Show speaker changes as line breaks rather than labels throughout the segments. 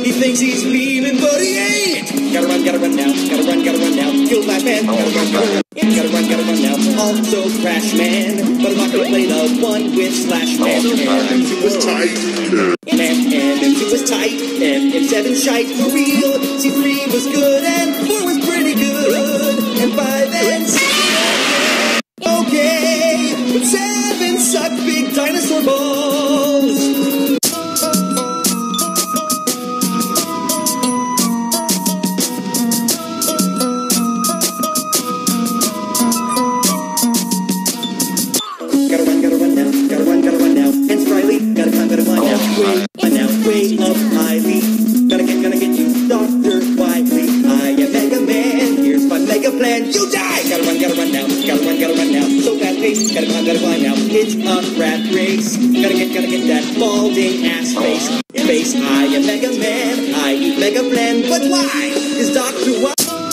He thinks he's beaming, but he ain't. Gotta run now. Gotta run now. Kill my man. Gotta run now. Also Crash Man, but I'm not gonna play the one with Slash Man.
It was tight.
And M2 was tight, and M7 shite for real. C3 was good, and 4 was pretty good, and 5 and 6 okay, but 7 sucked big dinosaur balls. Gotta run now, and Spryly, gotta climb now, way up highly. Gonna get you, Dr. Wily. I am Mega Man, here's my mega plan, you die! Gotta run now, so fast pace, gotta climb now, it's a rat race. Gotta get that balding ass face. I am Mega Man, I eat Mega Plan, but why is Dr. Wily?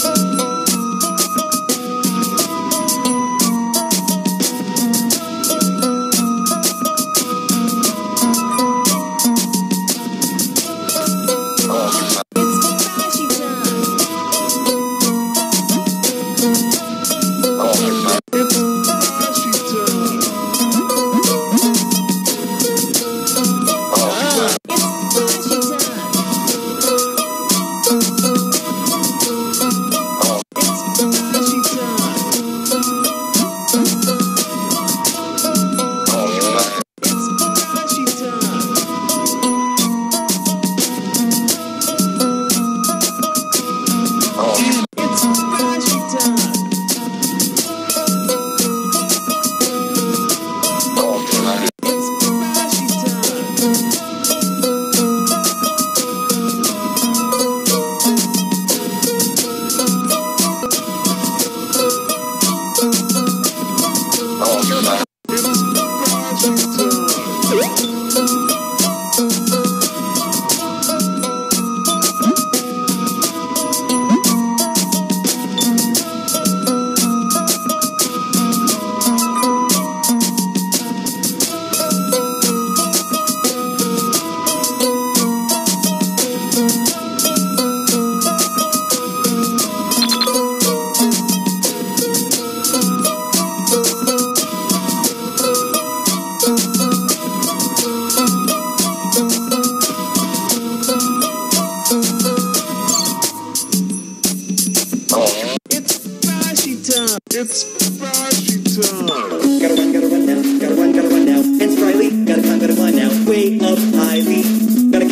It's flashy time.
Gotta run now, and Spryly, gotta climb now, way up highly. Gonna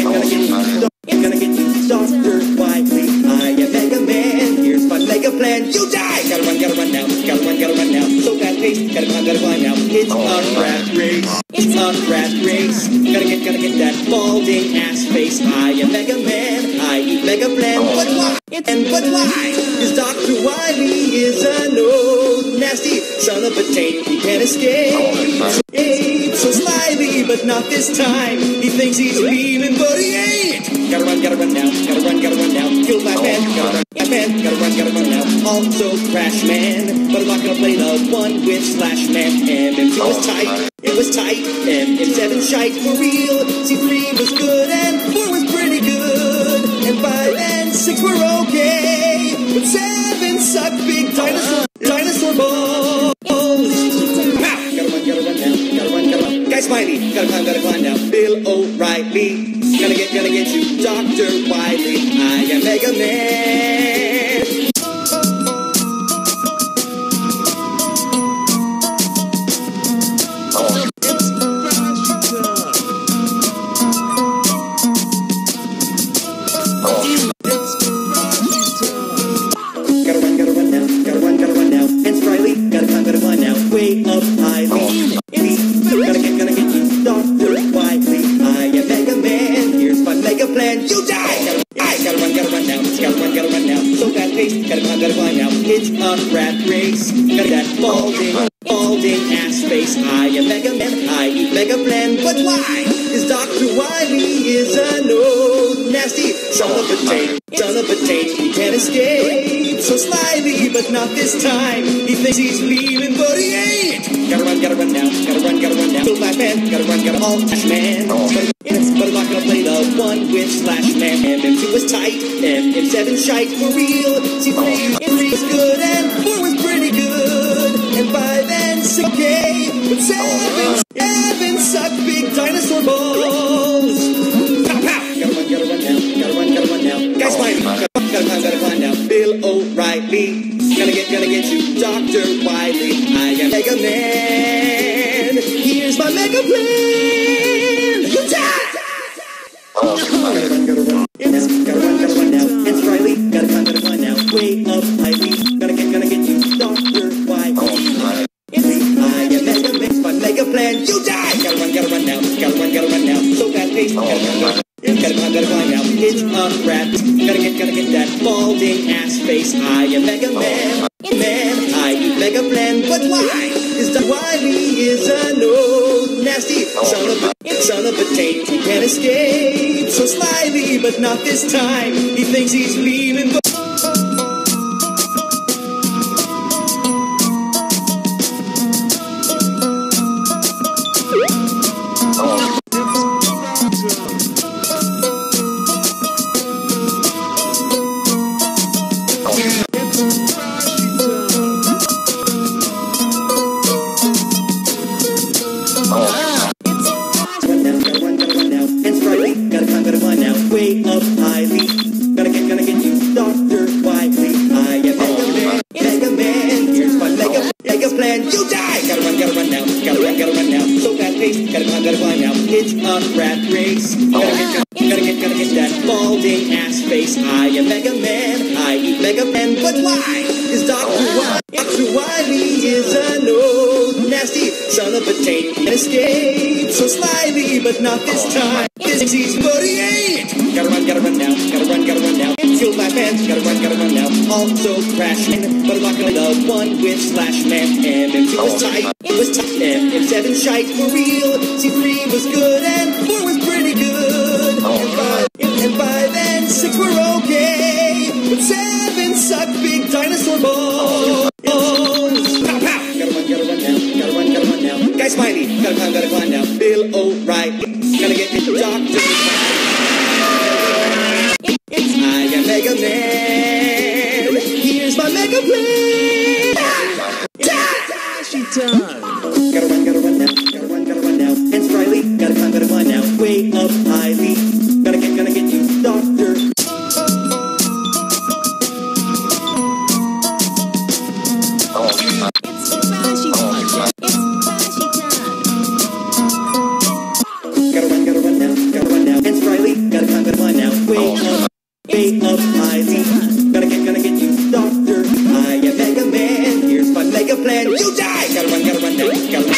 get you, Dr. Wily. I am Mega Man, here's my mega plan, you die! Gotta run now, so fast pace, gotta climb now, it's a rat race. Gotta get that balding ass face. I am Mega Man, I eat Mega Plan, but why? But why is Dr. Wily is a no nasty son of a taint, he can't escape. So slyly, but not this time. He thinks he's beaming, but he ain't. Gotta run now. Kill my man, gotta run now. Also Crash Man, but I'm not gonna play the one with Slash Man. M2 was tight, it was tight, and M7 shite for real. C3 was good, and 4 was pretty good, and 5 and 6 were okay, but 7 sucked big dinosaur balls. Pow! Gotta run. Guy Smiley, gotta climb now. Bill O'Reilly, gonna get you, Dr. Wily. I am Mega Man. Gotta run now, and Spryly, gotta climb now, way up highly. Gonna get you, Dr. Wily. I am Mega Man, here's my mega plan, you die! Gotta run now, so fast pace, gotta climb now, it's a rat race. Gotta get that balding ass face. I am Mega Man, I eat Mega Plan, but why is Dr. Wily is a no nasty son of a tape, he can't escape. So slyly, but not this time. He thinks he's feeling, but he ain't. Gotta run now, gotta run now. So Flash Man, gotta run all Flash Man. But I'm not gonna play the one with Slash Man. MM2 was tight, MM7 shite for real. See, 3 was good and 4 was pretty good. And 5 and 6 okay, but 7 suck big dinosaur balls. Pow, pow. Gotta run now. Guys, gotta climb now. Bill O'Reilly, gonna get you, Dr. Wily. I am Mega Man. Here's my Mega Plan. You die! Gotta run. Gotta run now. It's Riley. Gotta climb now. Way up highly. Gonna get you, Dr. Wily. I am Mega Man. My Mega Plan. You die! Gotta run now. Gotta run now. So fast paced. Gotta climb now. It's a rat. Gotta get that balding ass face. I am Mega Man. I eat Mega Plan. But why? Is that Wily is a no nasty son of a tape. He can't escape. So slyly, but not this time. He thinks he's feeling. Way up highly, gonna get you, Dr. Wily. I am Mega Man. Here's my Mega Plan. You die! Gotta run now. Gotta run now. So fast paced, gotta climb now. It's a rat race. Gotta get that balding ass face. I am Mega Man. I eat Mega Man. But why is Dr. Wily is a no nasty son of a tape and escape. So slyly, but not this time. This is but he ain't. Gotta run now. Gotta run now. Kill my pants. Gotta run now. Also crashing, but I'm not gonna the one with Slash Man. MM2 was tight. It was tight. MM7 shite for real. C3 was good and 4 was pretty good. And 5 and 6 were okay. But 7 sucked big dinosaur balls. Pow, pow. Gotta run now. Guy Smiley, gotta climb now. Bill O'Reilly, gonna get the Dr. I am Mega Man. Here's my Mega Plan. Gotta run now. And Riley, gotta climb now. Way up highly, gonna get you, Doctor. Gotta run now. And Riley, gotta climb now. Way up highly, gonna get you, Doctor. I am Mega Man. Here's my Mega Plan. You die! Gotta run now.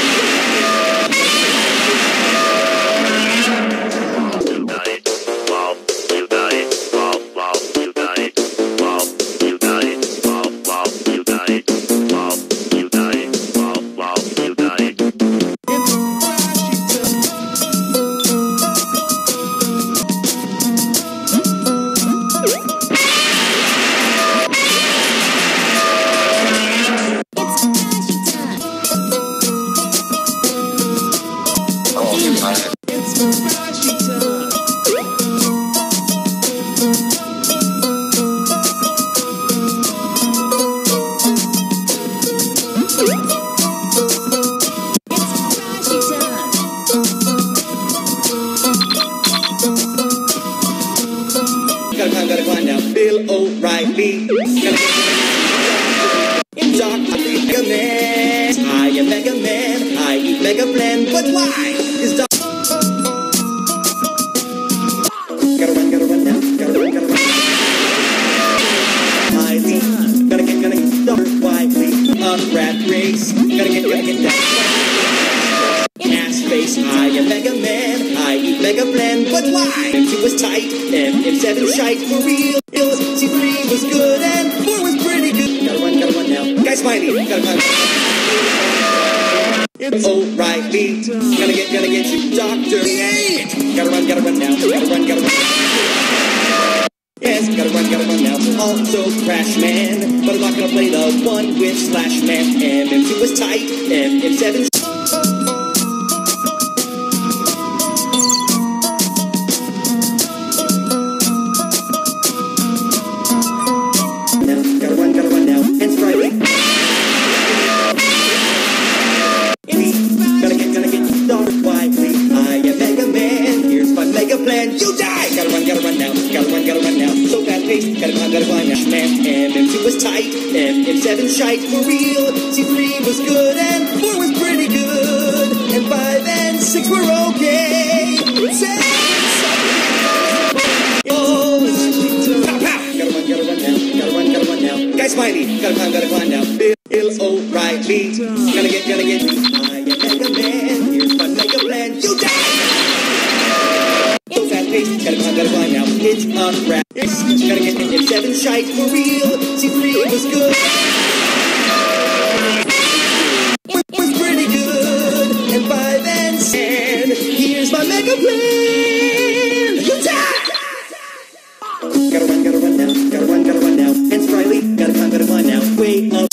Gotta climb now. Bill O'Reilly, Dr. Mega Man. I am Mega Man. I eat Mega Plan. But why is Dr. Gotta run now. Gotta run. Highly, gonna get Dr. Wily. A rat race. Gotta get that ass face. I am Mega Man. I eat Mega Plan. But why? M2 was tight. MM7 shite for real. C3 was good and 4 was pretty good. Gotta run now. Guy Smiley, gotta climb. It's O'Reilly, gonna get you, Doctor. Gotta run now. Gotta run. gotta run now. Also Crash Man, but I'm not gonna play the one with Slash Man. MM2 was tight, MM7. Gotta run now, and Sprightly. Gonna get dark widely. I am Mega Man, here's my mega plan. You die! Gotta run now, gotta run now. So fast paced, gotta climb now. Man, MM2 was tight, MM7 shite for real. C3 was good, and 4 was pretty good. And 5 and 6 were okay. 7, pow, pow! Gotta run now. Guy Smiley, gotta climb now. Bill O'Reilly, gonna get. I am Mega Man, here's my mega plan. You die! So fast paced, gotta climb now. It's a rap. Gotta get M7 shite for real. C3 was good. Was pretty good. And 5 and 10. Here's my mega plan. You die! Gotta run now. And Sprightly, gotta climb now. Way up.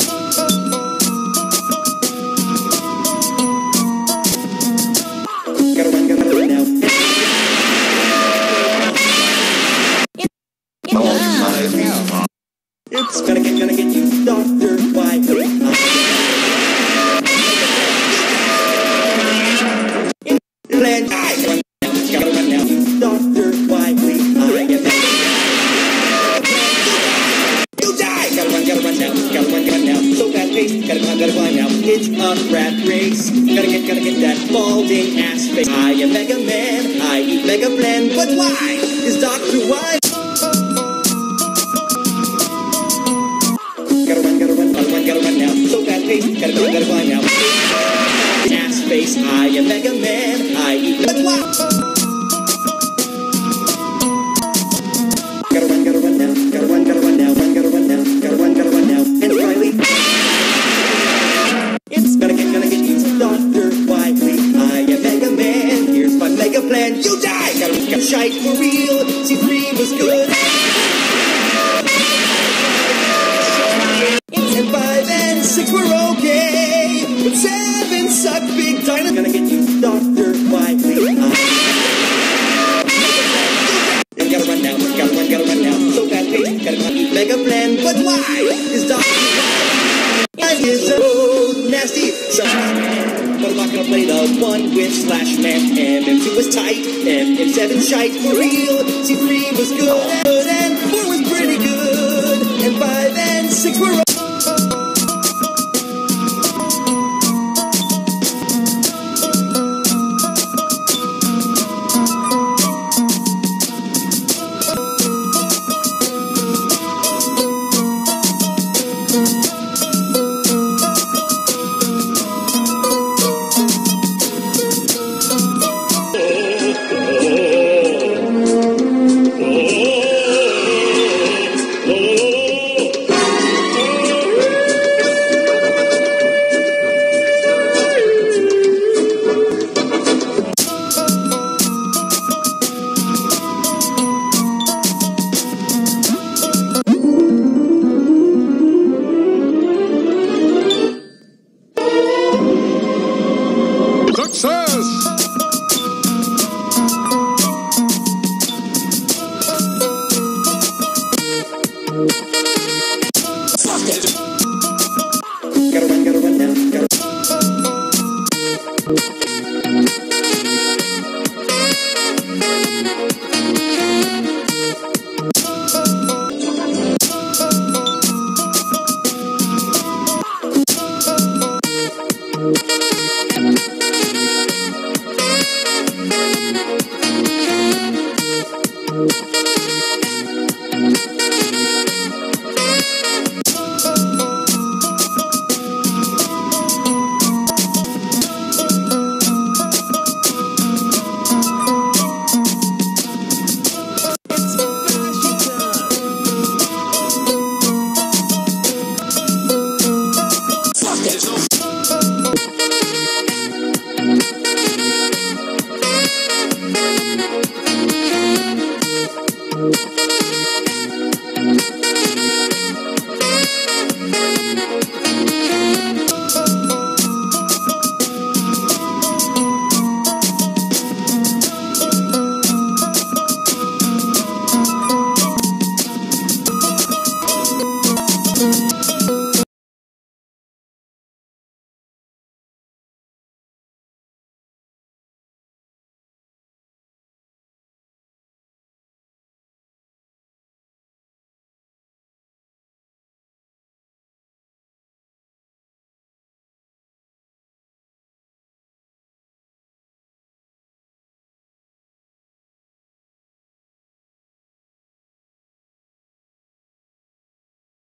Gotta run now. It's gonna get you, Dr. Wiley. Plan, gotta run now, Dr. Wiley. You die! Gotta run now. So fast paced, gotta climb now. It's a rat race. Gotta get that balding ass face. I am Mega Man, I eat Mega Plan, but why is Dr. Wiley? Gotta run now. So fast paced, gotta climb now. Ass face, I am Mega Man, I eat. But why? Gotta run now. And Riley. It's gonna get you, Dr. Wiley. I am Mega Man, here's my mega plan. You die! Gotta shite for real. C3 was good. And 5 and 6 were okay. But 7 sucked big time. Gonna get you, Dr. Wiley. And gotta run now. So fast paced, gotta eat mega plan. But why is Dr. Wiley is so nasty? But I'm not gonna play the one with Slash Man. MM2 was tight, MM7 shite for real. C3 was good, and 4 was pretty good. And 5 and 6 were
Thank you.